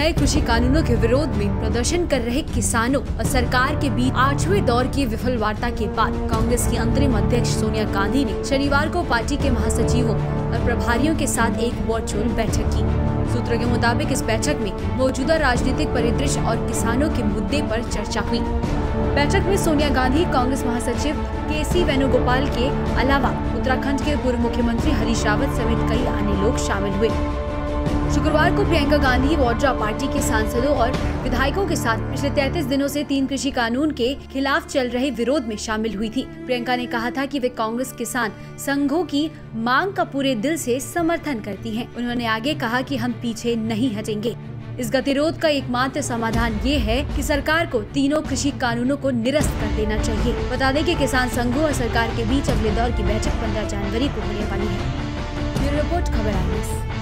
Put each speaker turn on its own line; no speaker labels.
नए कृषि कानूनों के विरोध में प्रदर्शन कर रहे किसानों और सरकार के बीच 8वें दौर की विफल वार्ता के बाद कांग्रेस की अंतरिम अध्यक्ष सोनिया गांधी ने शनिवार को पार्टी के महासचिवों और प्रभारियों के साथ एक वर्चुअल बैठक की। सूत्रों के मुताबिक इस बैठक में मौजूदा राजनीतिक परिदृश्य और किसानों के मुद्दे पर चर्चा हुई। बैठक में सोनिया गांधी, कांग्रेस महासचिव के.सी. वेणुगोपाल के अलावा उत्तराखंड के पूर्व मुख्यमंत्री हरीश रावत समेत कई अन्य लोग शामिल हुए। शुक्रवार को प्रियंका गांधी वाड्रा पार्टी के सांसदों और विधायकों के साथ पिछले 33 दिनों से 3 कृषि कानून के खिलाफ चल रहे विरोध में शामिल हुई थी। प्रियंका ने कहा था कि वे कांग्रेस किसान संघों की मांग का पूरे दिल से समर्थन करती हैं। उन्होंने आगे कहा कि हम पीछे नहीं हटेंगे। इस गतिरोध का एकमात्र समाधान ये है कि सरकार को तीनों कृषि कानूनों को निरस्त कर देना चाहिए। बता दें कि किसान संघों और सरकार के बीच अगले दौर की बैठक 15 जनवरी को होने वाली है। ब्यूरो रिपोर्ट, खबर आई।